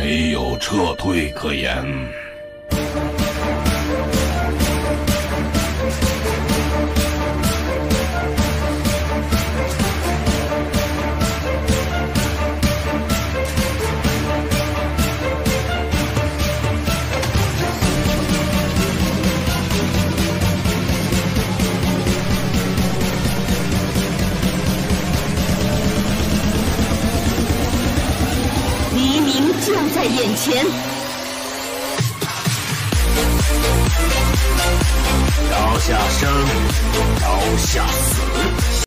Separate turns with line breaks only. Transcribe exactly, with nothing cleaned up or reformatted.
没有撤退可言。
黎明就在眼前，
刀下生，刀下死。